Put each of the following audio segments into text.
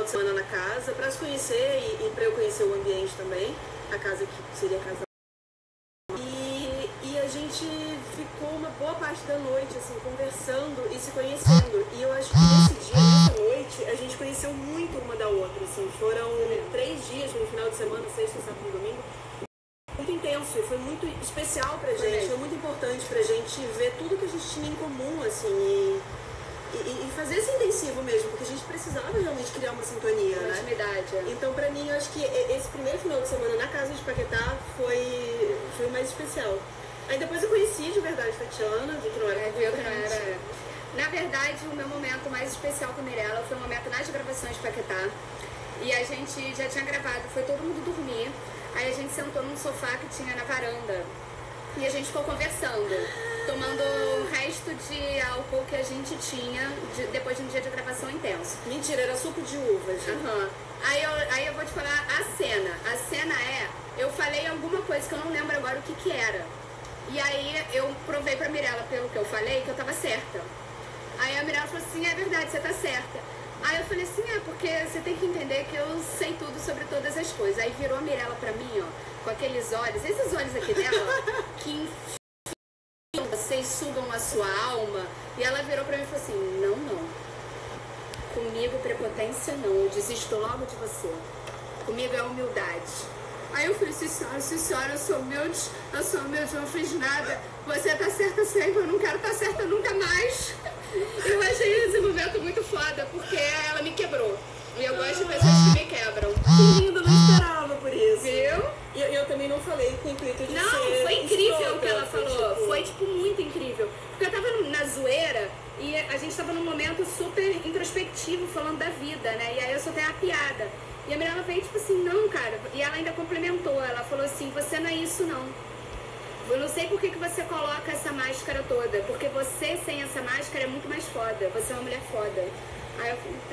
de semana na casa, pra se conhecer e pra eu conhecer o ambiente também, a casa que seria a casa. E a gente ficou uma boa parte da noite, assim, conversando e se conhecendo. E eu acho que nesse dia, nessa noite, a gente conheceu muito uma da outra, assim. Foram 3 dias no final de semana, sexta, sábado e domingo. Muito intenso, foi muito especial pra gente, foi muito importante pra gente ver tudo que a gente tinha em comum, assim, e fazer esse intensivo mesmo, porque a gente precisava realmente criar uma sintonia, uma intimidade. Então, pra mim, eu acho que esse primeiro final de semana na casa de Paquetá foi o mais especial. Aí depois eu conheci de verdade a Tatiana, vi que não era concorrente. Na verdade, o meu momento mais especial com a Mirella foi o momento nas gravações de Paquetá. E a gente já tinha gravado, foi todo mundo dormir. Aí a gente sentou num sofá que tinha na varanda. E a gente ficou conversando, tomando o resto de álcool que a gente tinha depois de um dia de gravação intenso. Mentira, era suco de uva, gente. Uhum. Aí eu vou te falar a cena. A cena eu falei alguma coisa que eu não lembro agora o que era. E aí eu provei pra Mirella, pelo que eu falei, que eu tava certa. Aí a Mirella falou assim, é verdade, você tá certa. Aí eu falei assim, porque você tem que entender que eu sei tudo sobre todas as coisas. Aí virou a Mirella pra mim, ó, com aqueles olhos, esses olhos aqui dela, que enfiam, vocês sugam a sua alma. E ela virou pra mim e falou assim, não. Comigo prepotência não, eu desisto logo de você. Comigo é humildade. Aí eu falei, senhora, eu sou humilde, eu não fiz nada. Você tá certa sempre, eu não quero estar certa nunca mais. Eu achei esse momento muito foda, porque ela me quebrou. E eu gosto de pessoas que me quebram. Que lindo, não esperava por isso. Viu? E eu também não falei com o intuito de não, ser foi incrível escrota, o que ela falou. Foi, muito incrível. Porque eu tava na zoeira e a gente tava num momento super introspectivo, falando da vida, né? E aí eu soltei a piada. E a Mirella veio tipo assim, não, cara. E ela ainda complementou. Ela falou assim, você não é isso, não. Eu não sei por que você coloca essa máscara toda. Porque você, sem essa máscara, é muito mais foda. Você é uma mulher foda. Aí eu falei,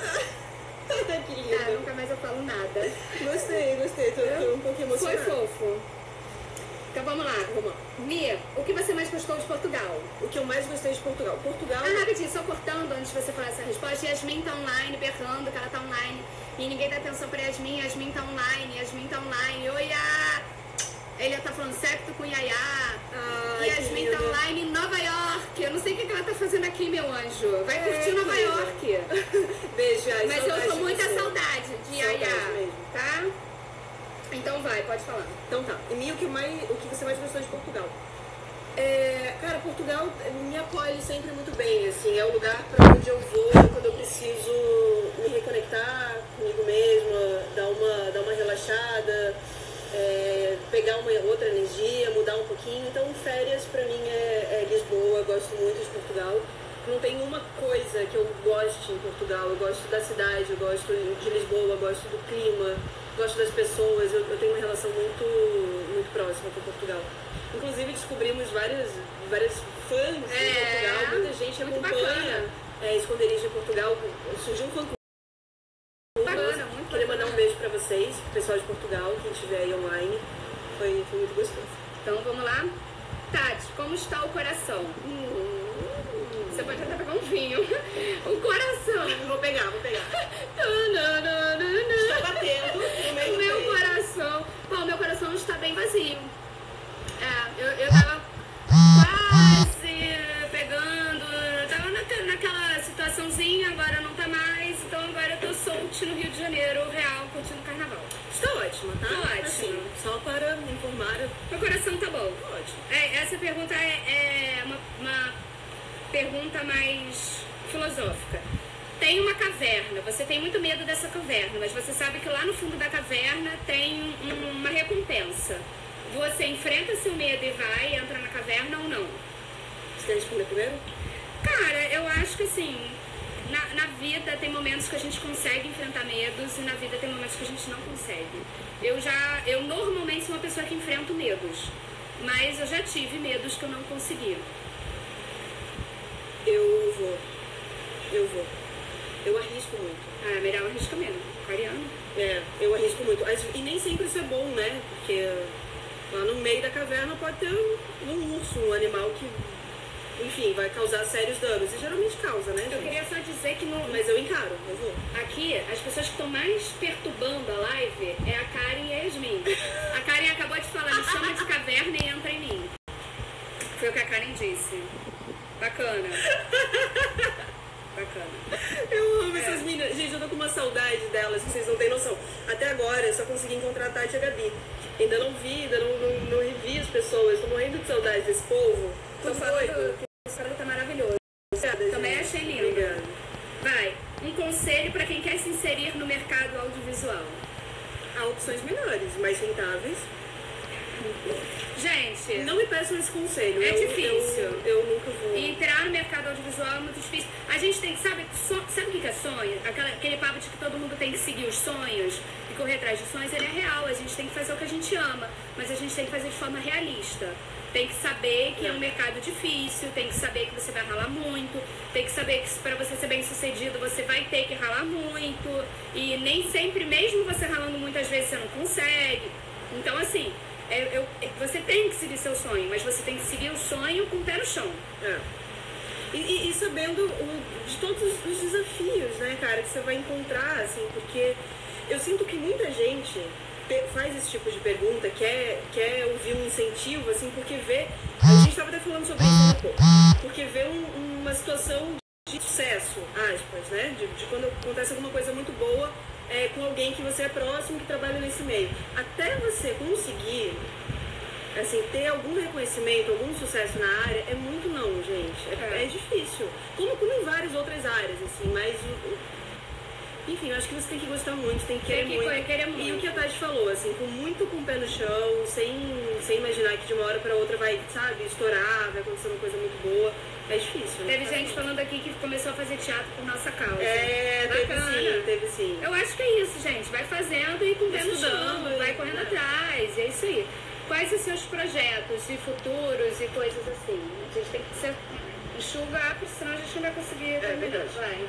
tá. Que lindo. Tá, nunca mais eu falo nada. Gostei. Tô um pouco emocionada. Foi fofo. Então vamos lá. Mia, o que você mais gostou de Portugal? O que eu mais gostei de Portugal? Rapidinho, só cortando antes de você falar essa resposta. Yasmin tá online, berrando que ela tá online. E ninguém dá atenção pra Yasmin. Yasmin tá online. Oi, ele tá falando septo com Yaya. Yasmin tá online em Nova York. Eu não sei o que ela tá fazendo aqui, meu anjo. Vai curtir Nova York. Beijo, Yaya. Mas eu tô muita saudade de Yaya, mesmo. tá? Então vai, pode falar. Então tá. E Mia, o que você mais gostou de Portugal? Cara, Portugal me acolhe sempre muito bem, assim, é o lugar pra onde eu vou quando eu preciso me reconectar comigo mesma, dar uma relaxada, pegar uma outra energia, mudar um pouquinho. Então, férias pra mim é Lisboa, eu gosto muito de Portugal. Não tem uma coisa que eu goste em Portugal, eu gosto da cidade, eu gosto de Lisboa, eu gosto do clima, gosto das pessoas, eu tenho uma relação muito próxima com Portugal. Inclusive descobrimos várias fãs de Portugal, muita gente acompanha Esconderijo em Portugal, surgiu um fã Bacana, muito Queria mandar um beijo pra vocês, pessoal de Portugal, quem estiver aí online, foi muito gostoso. Então vamos lá? Tati, como está o coração? Você pode até pegar um vinho. O coração. Vou pegar. Está batendo no meio do meu coração. Bom, meu coração está bem vazio. Eu tava quase pegando, tava naquela situaçãozinha, agora não tá mais, então agora eu tô solta no Rio de Janeiro, real, curtindo o carnaval. Está ótima, tá? Tá ótimo. Assim, só para me informar. Meu coração tá bom. Ótimo. Essa pergunta é uma pergunta mais filosófica. Tem uma caverna, você tem muito medo dessa caverna, mas você sabe que lá no fundo da caverna tem uma recompensa. Você enfrenta seu medo e vai, entra na caverna ou não? Você quer responder primeiro? Cara, eu acho que assim, na vida tem momentos que a gente consegue enfrentar medos e na vida tem momentos que a gente não consegue. Eu normalmente sou uma pessoa que enfrento medos, mas eu já tive medos que eu não consegui. Eu vou. Eu arrisco muito. A Mirella arrisca mesmo, aquariano. Eu arrisco muito. E nem sempre isso é bom, né? Porque lá no meio da caverna pode ter um urso, um animal que enfim, vai causar sérios danos. E geralmente causa, né, gente? Eu queria só dizer que Mas eu encaro, eu vou. aqui, as pessoas que estão mais perturbando a live é a Karen e a Yasmin. A Karen acabou de falar, me chama de caverna e entra em mim. Foi o que a Karen disse. Bacana. Bacana. Eu amo essas meninas. Gente, eu tô com uma saudade delas, que vocês não têm noção. Até agora, eu só consegui encontrar a Tati e a Gabi. Ainda não vi, ainda não revi as pessoas. Tô morrendo de saudade desse povo. Tô Tô falando doido. que esse cara tá maravilhoso. Obrigada, Também gente. achei lindo. Obrigada. Vai, um conselho para quem quer se inserir no mercado audiovisual. Há opções melhores, mais rentáveis. Gente, Não me peçam esse conselho. É Eu- difícil. Eu nunca vou. entrar no mercado audiovisual é muito difícil. A gente tem que, sabe o que é sonho? Aquele papo de que todo mundo tem que seguir os sonhos e correr atrás de sonhos, ele é real. A gente tem que fazer o que a gente ama, mas a gente tem que fazer de forma realista. Tem que saber que é um mercado difícil, tem que saber que você vai ralar muito, tem que saber que para você ser bem sucedido você vai ter que ralar muito, e nem sempre, mesmo você ralando muitas vezes, você não consegue. Então, assim, você tem que seguir seu sonho, mas você tem que seguir o sonho com o pé no chão. É. E sabendo de todos os desafios, né, cara, que você vai encontrar, assim, porque eu sinto que muita gente faz esse tipo de pergunta, quer ouvir um incentivo, assim, porque vê... A gente estava até falando sobre isso há pouco. Porque vê uma situação de sucesso, aspas, né, de quando acontece alguma coisa muito boa com alguém que você é próximo, que trabalha nesse meio. Até você conseguir... assim, ter algum reconhecimento, algum sucesso na área, é muito não, gente. É difícil. Como em várias outras áreas, assim, mas... Enfim, eu acho que você tem que gostar muito, tem que querer muito. Querer muito. E o que a Tati falou, assim, com o pé no chão, sem imaginar que de uma hora pra outra vai, sabe, estourar, vai acontecer uma coisa muito boa. É difícil, né? Teve gente falando aqui que começou a fazer teatro por nossa causa. Bacana. Teve sim. Eu acho que é isso, gente. Vai fazendo e com o pé no chão, Estudando, vai correndo atrás. É isso aí. Quais os seus projetos de futuros e coisas assim? A gente tem que ser enxugar, porque senão a gente não vai conseguir terminar. verdade. Vai.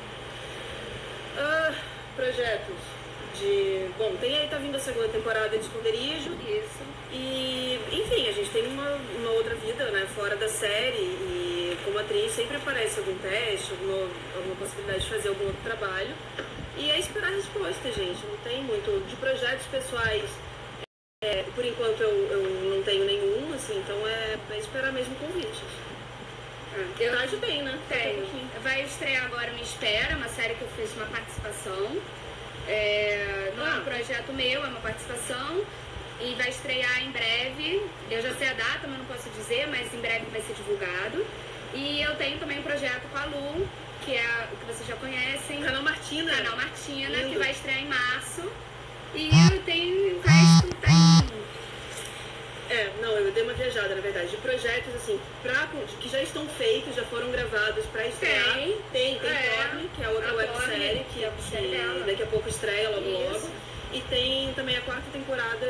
Projetos de... Bom, tá vindo a segunda temporada de Esconderijo. Isso. E, enfim, a gente tem uma outra vida, né, fora da série. E como atriz sempre aparece algum teste, alguma possibilidade de fazer algum outro trabalho. E é esperar a resposta, gente. Não tem muito. De projetos pessoais, por enquanto eu não tenho nenhum, assim, então é esperar mesmo convites. Eu Tá de bem, né? tenho. Vai estrear agora Me Espera, uma série que eu fiz uma participação. Não é um projeto meu, é uma participação. E vai estrear em breve. Eu já sei a data, mas não posso dizer, mas em breve vai ser divulgado. E eu tenho também um projeto com a Lu, que é o que vocês já conhecem. Canal Martina. Canal Martina, Lindo. que vai estrear em março. E eu tenho o resto, tá em... Eu dei uma viajada, na verdade, de projetos, assim, que já estão feitos, já foram gravados pra estrear. Tem Torne, que é a outra websérie, que daqui a pouco estreia logo. E tem também a 4ª temporada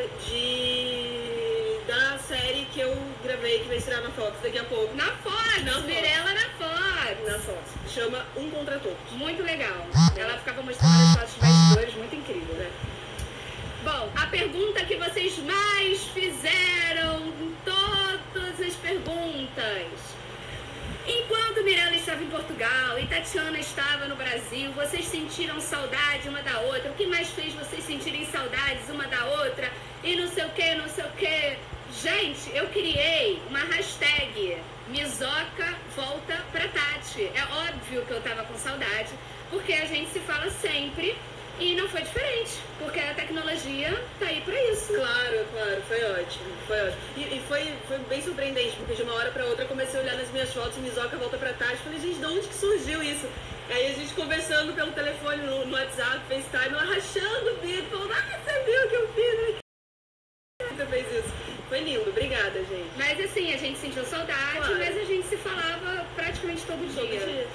da série que eu gravei, que vai estrear na Fox daqui a pouco. Na Fox! Virela na Fox! Na Fox. Chama Um Contra Todos. Muito legal. Ela ficava mostrando as fotos de bastidores, muito incrível, né? Bom, a pergunta que vocês mais fizeram em todas as perguntas. Enquanto Mirella estava em Portugal e Tatiana estava no Brasil, vocês sentiram saudade uma da outra? O que mais fez vocês sentirem saudades uma da outra? E não sei o que, não sei o que. Gente, eu criei uma hashtag Mizoca volta pra Tati. É óbvio que eu tava com saudade, porque a gente se fala sempre. E não foi diferente, porque a tecnologia tá aí pra isso. Claro, foi ótimo. E foi bem surpreendente, porque de uma hora pra outra eu comecei a olhar nas minhas fotos, Mizoca volta pra Tati, falei, gente, de onde que surgiu isso? Aí a gente conversando pelo telefone, no WhatsApp, FaceTime, ela rachando o bico, falando, você viu o que eu fiz? Você fez isso. Foi lindo, obrigada, gente. Mas assim, a gente sentiu saudade, Claro. mas a gente se falava praticamente todo dia. Todo dia.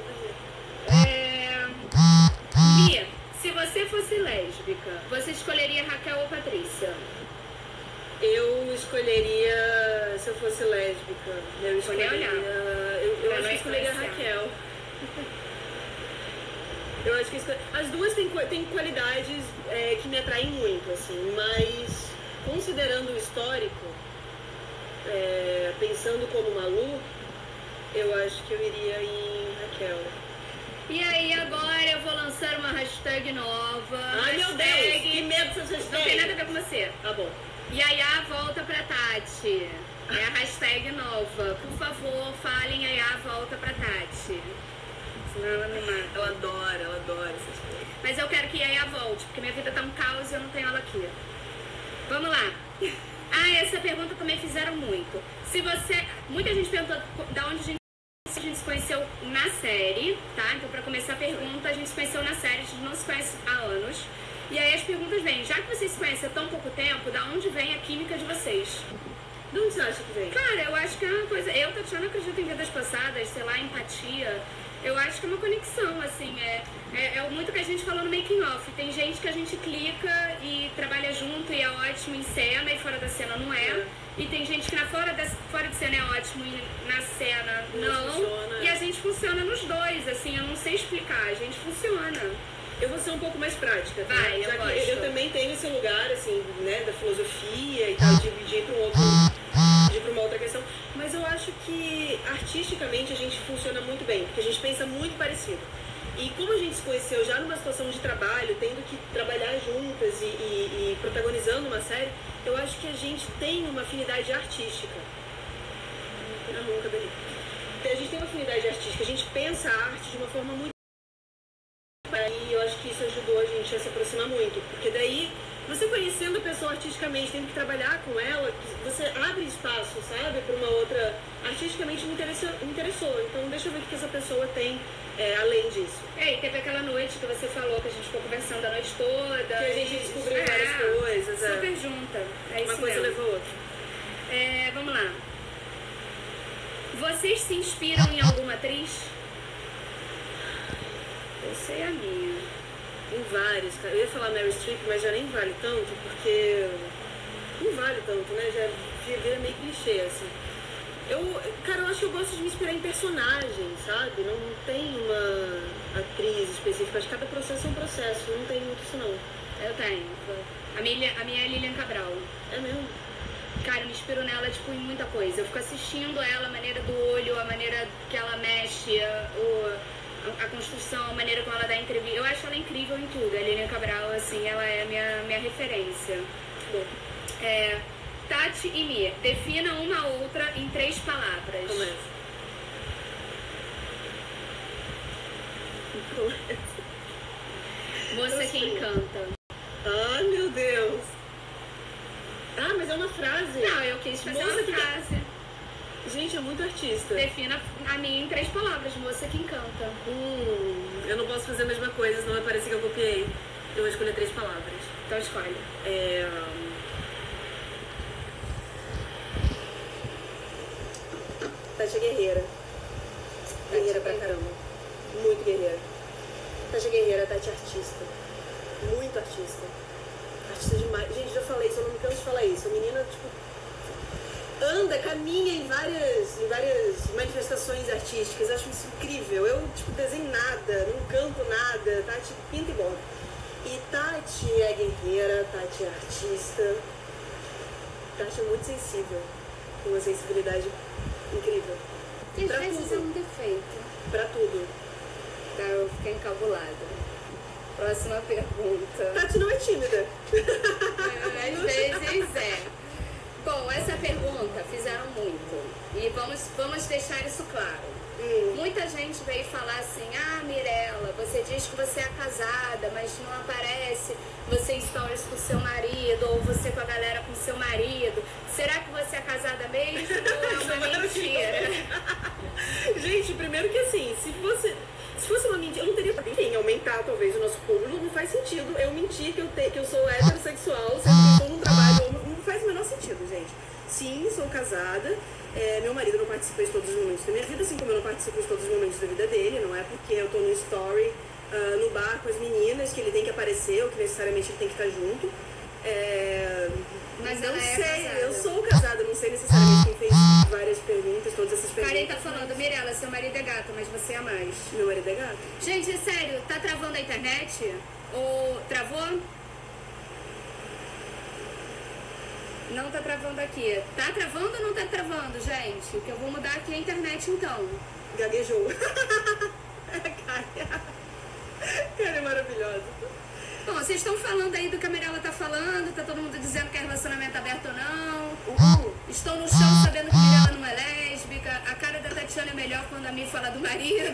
Mia, se você fosse lésbica, você escolheria Raquel ou Patrícia? Eu escolheria, se eu fosse lésbica, eu acho que eu escolheria a Raquel. Eu acho que as duas têm qualidades que me atraem muito, assim, mas considerando o histórico, pensando como Malu, Eu acho que eu iria em Raquel. E aí, agora eu vou lançar uma hashtag nova. Ai, meu Deus, que medo dessas hashtags. Não tem nada a ver com você. Tá bom. Yaya volta pra Tati. É a hashtag nova. Por favor, falem Yaya volta pra Tati. Senão ela me mata. Ela adora essas coisas. Mas eu quero que Yaya volte, porque minha vida tá um caos e eu não tenho ela aqui. Vamos lá. Ah, essa pergunta também fizeram muito. Se você... Muita gente perguntou da onde a gente se conheceu na série, tá? Então, pra começar a pergunta, a gente se conheceu na série, a gente não se conhece há anos. E aí as perguntas vêm, já que vocês se conhecem há tão pouco tempo, da onde vem a química de vocês? De onde você acha que vem? Cara, eu acho que é uma coisa... Eu, Tatiana, acredito em vidas passadas, sei lá, empatia. Eu acho que é uma conexão, assim, é muito que a gente falou no making off. Tem gente que a gente clica e trabalha junto e é ótimo em cena e fora da cena não é. E tem gente que fora de cena é ótimo e na cena não. Funciona. E a gente funciona nos dois, assim, eu não sei explicar, a gente funciona. Eu vou ser um pouco mais prática, tá? Vai, já eu que gosto. eu também tenho esse lugar, assim, né, da filosofia e tal, de ir pra uma outra questão. Mas eu acho que artisticamente a gente funciona muito bem, porque a gente pensa muito parecido. E como a gente se conheceu já numa situação de trabalho, tendo que trabalhar juntas e protagonizando uma série, eu acho que a gente tem uma afinidade artística. A gente tem uma afinidade artística, a gente pensa a arte de uma forma muito... E eu acho que isso ajudou a gente a se aproximar muito, porque daí, você conhecendo a pessoa artisticamente, tendo que trabalhar com ela, você abre espaço, sabe, para uma outra... Artisticamente me interessou, então deixa eu ver o que essa pessoa tem além disso. E teve aquela noite que você falou, que a gente ficou conversando a noite toda. Que a gente descobriu várias coisas. Super junta. É uma isso coisa mesmo. levou a outra. Vamos lá. Vocês se inspiram em alguma atriz? Eu sei a minha. Em vários, cara. Eu ia falar Meryl Streep, mas já nem vale tanto, porque... Não vale tanto, né? Já vira meio clichê, assim. Cara, eu acho que eu gosto de me inspirar em personagens, sabe? Não tem uma atriz específica. Acho que cada processo é um processo. Não tem muito isso, não. Eu tenho. A minha é Lilian Cabral. É mesmo? Cara, eu me inspiro nela, tipo, em muita coisa. Eu fico assistindo ela, a maneira do olho, a maneira que ela mexe, a construção, a maneira como ela dá entrevista. Eu acho ela incrível em tudo. A Lilian Cabral, assim, ela é a minha referência. Bom. Tati e Mir, defina uma outra em 3 palavras. Começa. Moça que encanta. Ai, meu Deus. Ah, mas é uma frase. Não, eu quis fazer Moça uma que... frase. Gente, é muito artista. Defina a minha em 3 palavras, moça que encanta. Eu não posso fazer a mesma coisa, senão vai parecer que eu copiei. Eu vou escolher 3 palavras. Então escolhe. Tati é guerreira. Guerreira pra caramba. Muito guerreira. Tati é guerreira, Tati é artista. Muito artista. Artista demais. Gente, já falei isso, eu não me canso de falar isso. A menina, tipo, anda, caminha em várias manifestações artísticas. Eu acho isso incrível. Eu, tipo, desenho nada, não canto nada. Tati pinta e borda. E Tati é guerreira, Tati é artista. Tati é muito sensível. Com uma sensibilidade incrível. E às Pra vezes tudo. é um defeito. Pra tudo. Tá, eu vou ficar encabulada. Próxima pergunta. Tati não é tímida. Às vezes é. Bom, essa pergunta fizeram muito. E vamos deixar isso claro. Muita gente veio falar assim: ah, Mirella, você diz que você é casada, mas não aparece você em stories com seu marido, ou você com a galera com seu marido. Será que você é casada mesmo ou é uma mentira? Gente, primeiro que assim, se fosse uma mentira, eu não teria pra enfim, aumentar talvez o nosso público. Não faz sentido eu mentir que eu sou heterossexual, sendo que eu estou num trabalho. Não faz o menor sentido, gente. Sim, sou casada. Meu marido não participa de todos os momentos da minha vida, assim como eu não participo de todos os momentos da vida dele. Não é porque eu tô no story, no bar com as meninas, que ele tem que aparecer, ou que necessariamente ele tem que estar junto. Mas não ela sei, é casada. eu sou casada, não sei necessariamente quem fez várias perguntas, todas essas perguntas. Karen tá falando: Mirella, seu marido é gato, mas você é mais. Meu marido é gato. Gente, sério, tá travando a internet? Ou travou? Não tá travando aqui. Tá travando ou não tá travando, gente? O que eu vou mudar aqui é a internet, então. Gaguejou. Cara, é maravilhosa. Bom, vocês estão falando aí do que a Mirella tá falando, tá todo mundo dizendo que é relacionamento aberto ou não. Estou no chão sabendo que Mirella não é lésbica. A cara da Tatiana é melhor quando a Mi fala do marido.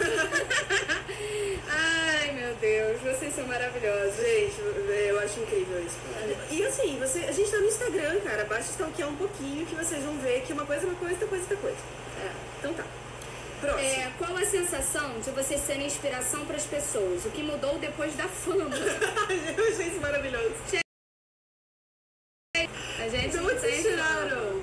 Ai, meu Deus, vocês são maravilhosos. Gente, eu acho incrível isso. E assim, a gente tá no Instagram, cara. Basta stalkear um pouquinho que vocês vão ver que uma coisa é uma coisa, outra coisa é outra coisa. Então tá. Próximo. Qual a sensação de você ser inspiração para as pessoas? O que mudou depois da fama? Eu achei isso maravilhoso. A gente então, onde vocês tiraram?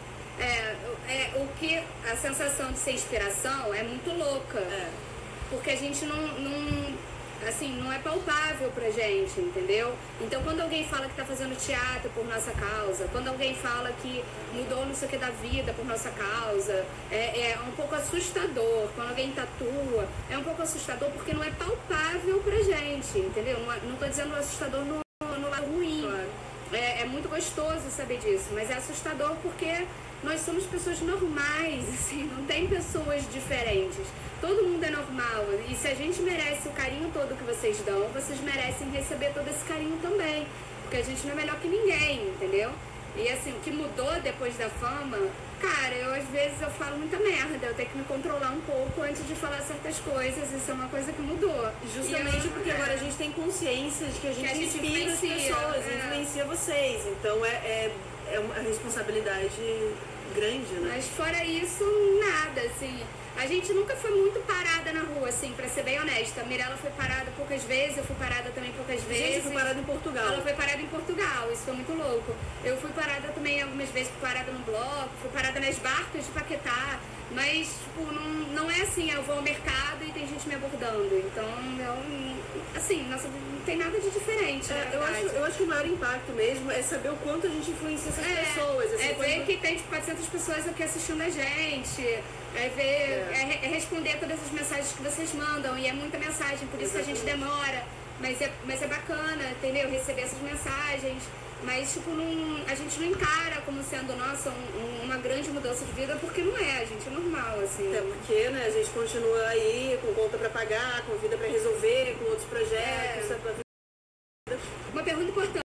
A sensação de ser inspiração é muito louca. Porque a gente não é palpável pra gente, entendeu? Então, quando alguém fala que tá fazendo teatro por nossa causa, quando alguém fala que mudou não sei o que da vida por nossa causa, é um pouco assustador. Quando alguém tatua, é um pouco assustador porque não é palpável pra gente, entendeu? Não tô dizendo assustador no lado ruim. Claro. É muito gostoso saber disso, mas é assustador porque nós somos pessoas normais, assim, não tem pessoas diferentes. Todo mundo é normal. E se a gente merece o carinho todo que vocês dão, vocês merecem receber todo esse carinho também. Porque a gente não é melhor que ninguém, entendeu? E assim, o que mudou depois da fama, cara, às vezes eu falo muita merda. Eu tenho que me controlar um pouco antes de falar certas coises. Isso é uma coisa que mudou. Justamente porque agora a gente tem consciência de que a gente inspira as pessoas, influencia vocês. Então é uma responsabilidade grande, né? Mas fora isso, nada, assim. A gente nunca foi muito parada na rua, assim, pra ser bem honesta. A Mirella foi parada poucas vezes, eu fui parada também poucas vezes. Gente, eu fui parada em Portugal. Ela foi parada em Portugal, isso foi muito louco. Eu fui parada também algumas vezes, fui parada no bloco, fui parada nas barcas de Paquetá. Mas, tipo, não é assim, eu vou ao mercado e tem gente me abordando. Então, assim, nossa, não tem nada de diferente, eu acho que o maior impacto mesmo é saber o quanto a gente influencia essas pessoas. Assim, ver que tem, tipo, 400 pessoas aqui assistindo a gente. É responder todas as mensagens que vocês mandam. E é muita mensagem, por isso que a gente demora. Mas é bacana, entendeu? Receber essas mensagens. Mas, tipo, a gente não encara como sendo, nossa, uma grande mudança de vida, porque não é, a gente é normal, assim. Até porque, né, a gente continua aí com conta pra pagar, com vida pra resolver, com outros projetos. Uma pergunta importante.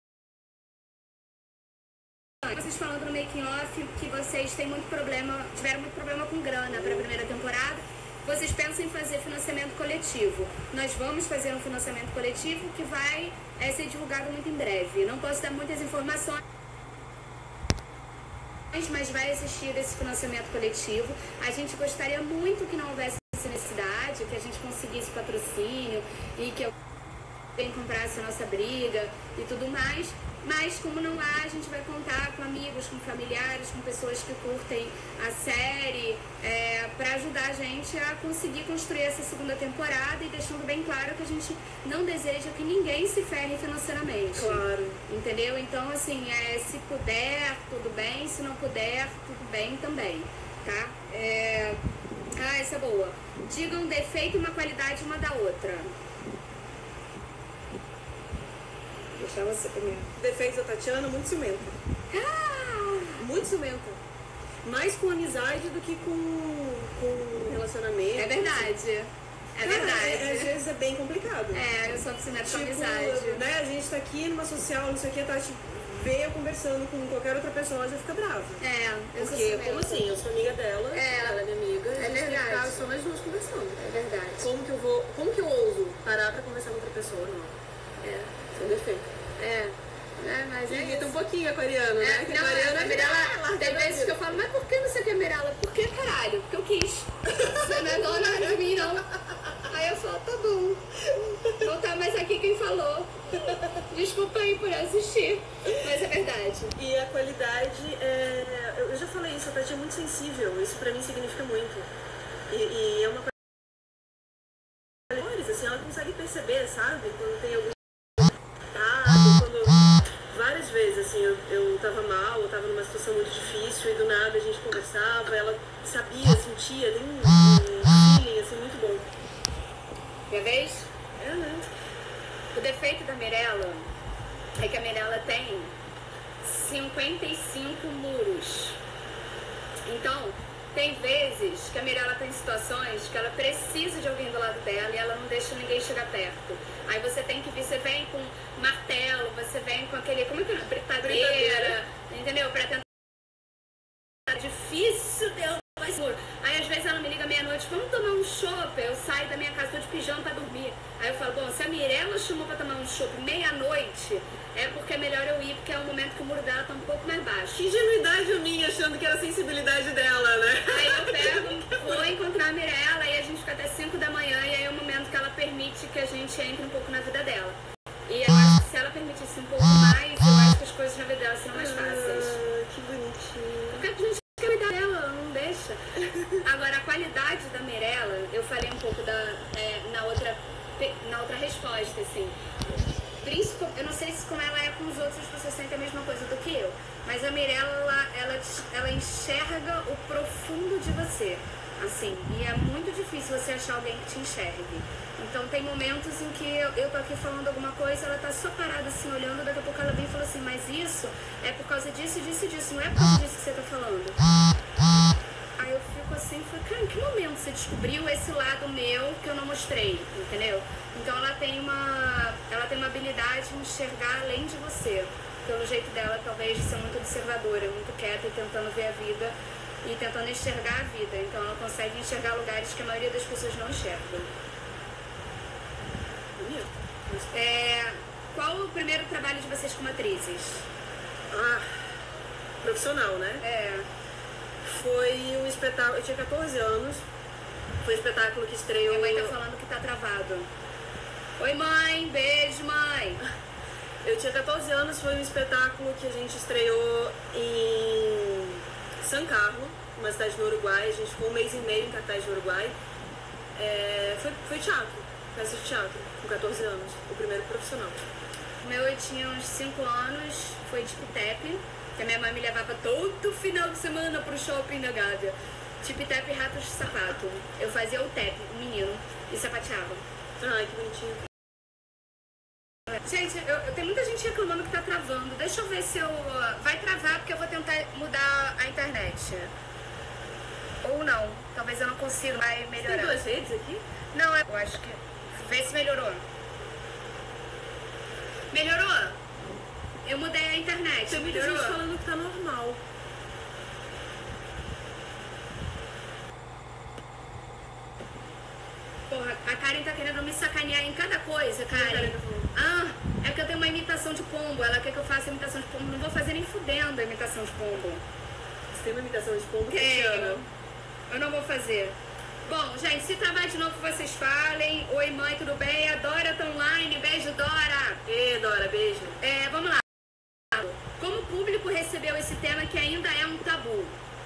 Vocês falando no making off que vocês tiveram muito problema com grana para a primeira temporada. Vocês pensam em fazer financiamento coletivo. Nós vamos fazer um financiamento coletivo que vai ser divulgado muito em breve. Não posso dar muitas informações, mas vai existir esse financiamento coletivo. A gente gostaria muito que não houvesse necessidade, que a gente conseguisse patrocínio e que alguém comprasse a nossa briga e tudo mais. Mas como não há, a gente vai contar com amigos, com familiares, com pessoas que curtem a série, para ajudar a gente a conseguir construir essa segunda temporada e deixando bem claro que a gente não deseja que ninguém se ferre financeiramente. Claro. Entendeu? Então, assim, se puder, tudo bem. Se não puder, tudo bem também, tá? Essa é boa. Digam um defeito e uma qualidade uma da outra. Deixar você primeiro. Defeitos da Tatiana, muito ciumenta. Muito ciumenta. Mais com amizade do que com relacionamento. É verdade. Às vezes é bem complicado. Eu sou ciumenta com amizade. Né, a gente tá aqui numa social, não sei o que, a Tati vê eu conversando com qualquer outra pessoa, ela já fica brava. Eu sou ciumenta. Como assim? Eu sou amiga dela, ela é minha amiga, a gente tem que ficar só nós duas conversando. É verdade. Como que eu ouso parar pra conversar com outra pessoa? Não. Isso é um defeito. Mas irrita um pouquinho a aquariana, né? Não, a Mirella, tem vezes que eu falo, mas por que você quer Mirella? Por que, caralho? Porque eu quis. Você não é dona de mim, não. Aí eu falo, tá bom. Não tá mais aqui quem falou. Desculpa aí por assistir, mas é verdade. E a qualidade, eu já falei isso, a Tati é muito sensível, isso pra mim significa muito. E é uma coisa, assim, ela consegue perceber, sabe? Quando tem algum várias vezes, assim, eu tava mal, eu tava numa situação muito difícil e do nada a gente conversava, ela sabia, sentia, tem um feeling, assim, muito bom. Minha vez? Né? O defeito da Mirella é que a Mirella tem 55 muros. Então, tem vezes que a Mirella tá em situações que ela precisa de alguém do lado dela e ela não deixa ninguém chegar perto. Aí você tem que vir, você vem com martelo, você vem com aquele, como é que é? Britadeira, entendeu? Pra tentar. É difícil derrubar esse muro. Aí às vezes ela me liga meia-noite, vamos tomar um chopp. Eu saio da minha casa, tô de pijama pra dormir. Aí eu falo, bom, se a Mirella chamou pra tomar um chopp meia-noite, é porque é melhor eu ir, porque é o momento que o muro dela tá um pouco mais baixo. Que ingenuidade minha, achando que era a sensibilidade dela, né? Aí eu pego, vou encontrar a Mirella, e a gente fica até 5 da manhã, e aí é o momento que ela permite que a gente entre um pouco na vida dela. E eu acho que se ela permitisse um pouco mais, eu acho que as coisas na vida dela seriam mais fáceis. Que bonitinho. Porque a gente quer cuidar dela, ela não deixa. Agora, a qualidade da Mirella, eu falei um pouco na outra resposta, assim. Eu não sei se como ela é com os outros, as pessoas sentem a mesma coisa do que eu. Mas a Mirella, ela enxerga o profundo de você. Assim, e é muito difícil você achar alguém que te enxergue. Então tem momentos em que eu tô aqui falando alguma coisa, ela tá só parada assim, olhando, daqui a pouco ela vem e fala assim, mas isso é por causa disso, disso e disso, não é por causa disso que você tá falando. Aí eu fico assim, falei, cara, em que momento você descobriu esse lado meu que eu não mostrei, entendeu? Então ela tem uma habilidade de enxergar além de você. Pelo jeito dela, talvez, de ser muito observadora, muito quieta e tentando ver a vida e tentando enxergar a vida. Então ela consegue enxergar lugares que a maioria das pessoas não enxergam. Qual o primeiro trabalho de vocês como atrizes? Profissional, né? Foi um espetáculo, eu tinha 14 anos, foi um espetáculo que estreou... Minha mãe tá falando que tá travado. Oi mãe, beijo mãe. Eu tinha 14 anos, foi um espetáculo que a gente estreou em São Carlos, uma cidade no Uruguai, a gente ficou 1 mês e meio em cartaz no Uruguai. Foi teatro, peça de teatro, com 14 anos, o primeiro profissional. O meu eu tinha uns 5 anos, foi tipo tap, que a minha mãe me levava todo final de semana pro shopping da Gávea. Tipo tap e ratos de sapato. Eu fazia o tap, o menino, e sapateava. Ai, que bonitinho. Gente, tem muita gente reclamando que tá travando. Deixa eu ver se eu... Vai travar porque eu vou tentar mudar a internet. Ou não. Talvez eu não consiga, vai melhorar. Tem 2 redes aqui? Não, eu acho que... Vê se melhorou. Melhorou? Eu mudei a internet. Tem muita gente falando que tá normal. Porra, a Karen tá querendo me sacanear em cada coisa, Karen. É porque eu tenho uma imitação de pombo. Ela quer que eu faça imitação de pombo. Não vou fazer nem fudendo a imitação de pombo. Você tem uma imitação de pombo? Eu não vou fazer. Bom, gente, se travar de novo, vocês falem. Oi, mãe, tudo bem? A Dora tá online. Beijo, Dora. Dora, beijo. Vamos lá. Como o público recebeu esse tema que ainda é um tabu?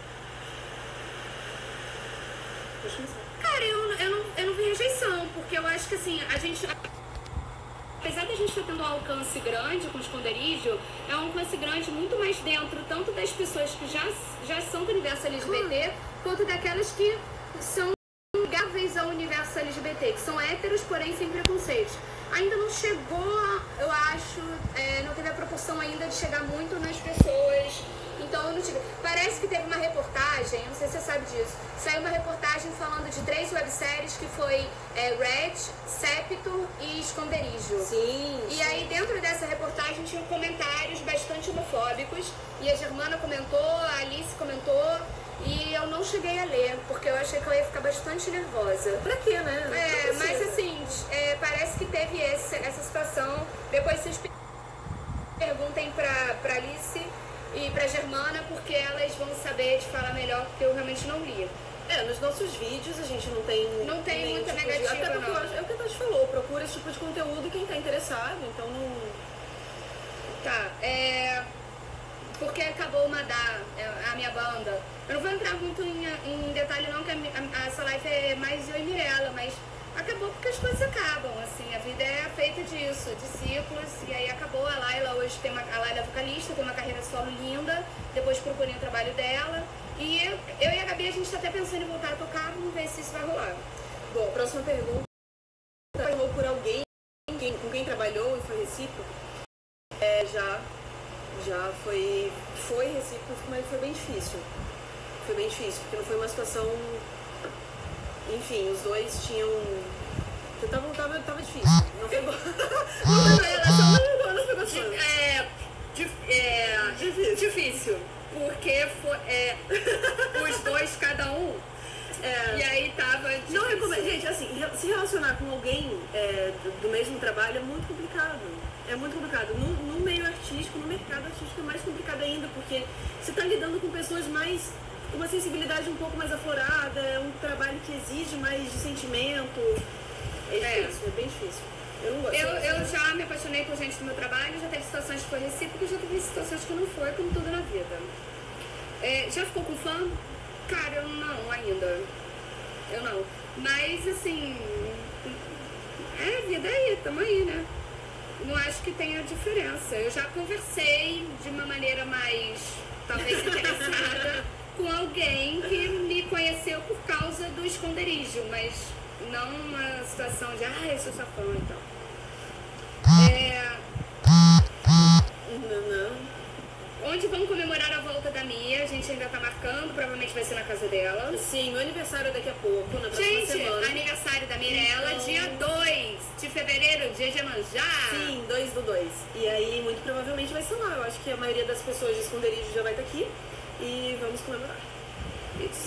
Cara, eu não vi rejeição, porque eu acho que assim, apesar da gente estar tendo um alcance grande com o esconderijo, é um alcance grande muito mais dentro, tanto das pessoas que já são do universo LGBT, quanto daquelas que são ligáveis ao universo LGBT, que são héteros, porém sem preconceitos. Ainda não chegou, eu acho, não teve a proporção ainda de chegar muito nas pessoas. Então, eu não tive. Parece que teve uma reportagem, não sei se você sabe disso, saiu uma reportagem falando de 3 webséries que foi Red, Septo e Esconderijo. Sim. E aí, dentro dessa reportagem, tinham comentários bastante homofóbicos. E a Germana comentou, a Alice comentou. E eu não cheguei a ler, porque eu achei que eu ia ficar bastante nervosa. Pra quê, né? Mas assim, parece que teve essa situação. Depois vocês perguntem pra Alice e pra Germana, porque elas vão saber te falar melhor, porque eu realmente não li. Nos nossos vídeos a gente não tem muita tipo negativa, até porque não. É o que a Tati falou, procura esse tipo de conteúdo quem tá interessado, então não... Tá, porque acabou a minha banda. Eu não vou entrar muito em detalhe não, que essa live é mais eu e Mirella, mas acabou porque as coisas acabam, assim, a vida é feita disso, de ciclos, e aí acabou. A Laila hoje a Laila é vocalista, tem uma carreira solo linda, depois procurei o trabalho dela, e eu e a Gabi, a gente tá até pensando em voltar a tocar, vamos ver se isso vai rolar. Bom, próxima pergunta. Trabalhou por alguém com quem trabalhou e foi recíproco? Já. Já foi recíproco, mas foi bem difícil. Foi bem difícil, porque não foi uma situação... Enfim, os dois tinham... Tava difícil. Não foi bom. Não foi relação, não foi gostoso. Difícil. Porque os dois, cada um. E aí tava difícil. Não recomendo. Gente, assim, se relacionar com alguém do mesmo trabalho é muito complicado. É muito complicado. No meio artístico, no mercado artístico é mais complicado ainda, porque você tá lidando com pessoas mais... uma sensibilidade um pouco mais aflorada, é um trabalho que exige mais de sentimento. É difícil, é bem difícil. Eu não gosto. Eu já me apaixonei por gente do meu trabalho, já teve situações que foi recíproco, já teve situações que não foi, como tudo na vida. Já ficou com fã? Cara, eu não ainda. Eu não. Mas, assim, vida aí, tamo aí, né? Não acho que tenha diferença. Eu já conversei de uma maneira mais, talvez, interessada com alguém que me conheceu por causa do esconderijo, mas não uma situação de, eu sou sua fã e tal. Onde vamos comemorar a volta da Mia? A gente ainda tá marcando, provavelmente vai ser na casa dela. Sim, meu aniversário daqui a pouco, na próxima semana. Aniversário da Mirella, então... dia 2 de fevereiro, dia de Iemanjá. Sim, 2/2. E aí, muito provavelmente vai ser lá. Eu acho que a maioria das pessoas de esconderijo já vai estar aqui. E vamos comemorar. Isso.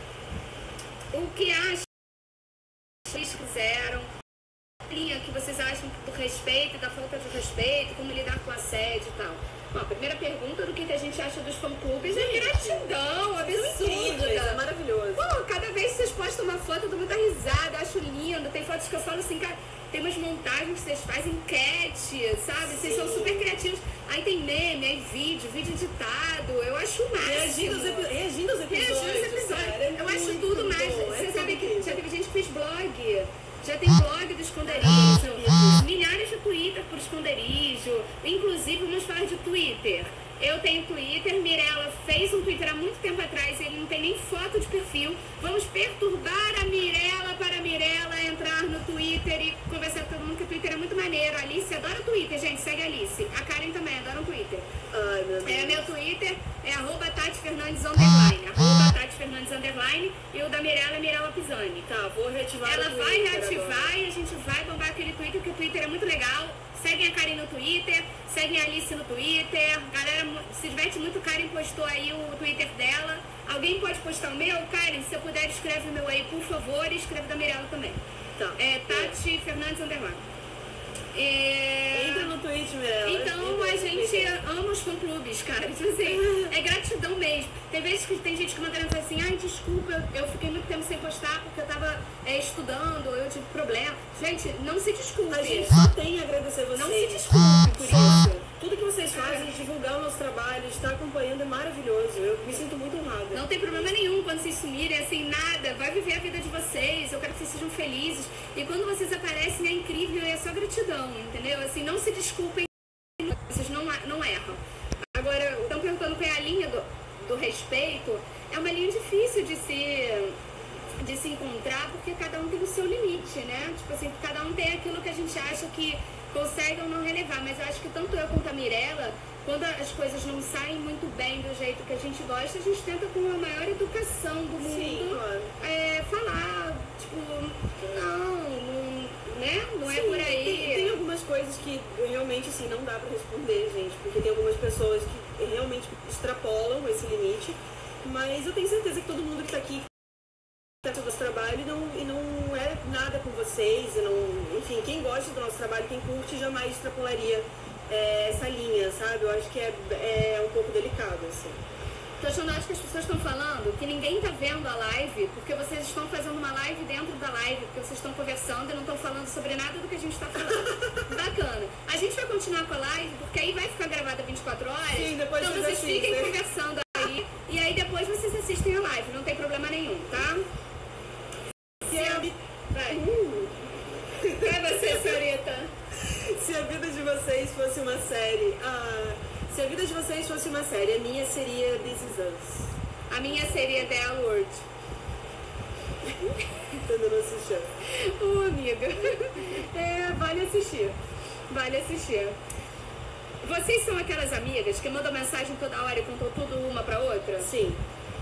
O que acham que eles fizeram? Que vocês acham do respeito, da falta de respeito, como lidar com assédio e tal? Bom, a primeira pergunta do que a gente acha dos fã-clubes é gratidão, absurdo. É maravilhoso. Pô, cada vez que vocês postam uma foto, eu dou muita risada, eu acho lindo. Tem fotos que eu falo assim, cara, tem umas montagens que vocês fazem, enquete, sabe? Vocês são super criativos. Aí tem meme, aí vídeo editado. Eu acho o máximo. Reagindo aos episódios. Cara, eu acho tudo mais. Você sabe que já teve gente que fez blog. Já tem blog do esconderijo, milhares de Twitter por esconderijo, inclusive vamos falar de Twitter. Eu tenho Twitter, Mirella fez um Twitter há muito tempo atrás, ele não tem nem foto de perfil. Vamos perturbar a Mirella para a Mirella entrar no Twitter e conversar com todo mundo, que o Twitter é muito maneiro. A Alice adora Twitter, gente, segue a Alice. A Karen também adora o Twitter. Ai, meu Deus. Meu Twitter é @TatiFernandes_, @TatiFernandes_, e o da Mirella é Mirella Pisani. Tá, vou reativar. Ela vai reativar e a gente vai bombar aquele Twitter, porque o Twitter é muito legal. Seguem a Karen no Twitter, seguem a Alice no Twitter. Galera se diverte muito. Karen postou aí o Twitter dela. Alguém pode postar o meu? Karen, se eu puder, escreve o meu aí, por favor, e escreve da Mirella também. Tá. Tati Fernandes _. Entra no Twitch, Mirella. Então a gente ama os fã-clubes, cara. Tipo assim, é gratidão mesmo. Tem vezes que tem gente que manda mensagem assim, desculpa, eu fiquei muito tempo sem postar porque eu tava estudando, eu tive problema. Gente, não se desculpe. A gente só tem a agradecer vocês. Não se desculpe por isso. Tudo que vocês fazem, divulgar o nosso trabalho, estar acompanhando é maravilhoso. Eu me sinto muito honrada. Não tem problema nenhum quando vocês sumirem, assim, nada. Vai viver a vida de vocês. Eu quero que vocês sejam felizes. E quando vocês aparecem é incrível e é só gratidão, entendeu? Assim, não se desculpem. Vocês não erram. Agora, estão perguntando qual é a linha do respeito. É uma linha difícil de se encontrar, porque cada um tem o seu limite, né? Tipo assim, cada um tem aquilo que a gente acha que consegue ou não relevar, mas eu acho que tanto eu quanto a Mirella, quando as coisas não saem muito bem do jeito que a gente gosta, a gente tenta com a maior educação do mundo. Sim, claro. Falar, tipo, não é por aí. Tem algumas coisas que realmente assim não dá pra responder, gente, porque tem algumas pessoas que realmente extrapolam esse limite, mas eu tenho certeza que todo mundo que tá aqui do nosso trabalho e não é nada com vocês, enfim, quem gosta do nosso trabalho, quem curte, jamais extrapolaria essa linha, sabe? Eu acho que é um pouco delicado, assim. Tô achando, acho que as pessoas estão falando que ninguém tá vendo a live, porque vocês estão fazendo uma live dentro da live, porque vocês estão conversando e não estão falando sobre nada do que a gente tá falando. Bacana. A gente vai continuar com a live, porque aí vai ficar gravada 24 horas. Sim, depois então vocês fiquem conversando aí, e aí depois vocês assistem a live, não tem problema nenhum, tá? Vai. Vai você, senhorita. Se a vida de vocês fosse uma série, se a vida de vocês fosse uma série, a minha seria This Is Us. A minha seria The L-Word. Ainda não assistiu. Amiga. Vale assistir. Vale assistir. Vocês são aquelas amigas que mandam mensagem toda hora e contam tudo uma pra outra? Sim.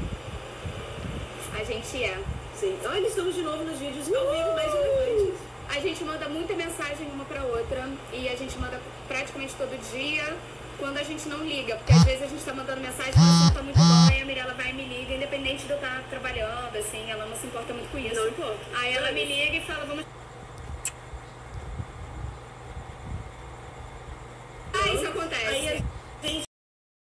A gente é. Sim. Olha, estamos de novo nos vídeos ao vivo mais relevantes. A gente manda muita mensagem uma pra outra e a gente manda praticamente todo dia quando a gente não liga, porque às vezes a gente tá mandando mensagem e o assunto tá muito bom, aí a Mirella vai e me liga, independente de eu estar trabalhando, assim, ela não se importa muito com isso. Não importa. Aí ela me liga e fala, vamos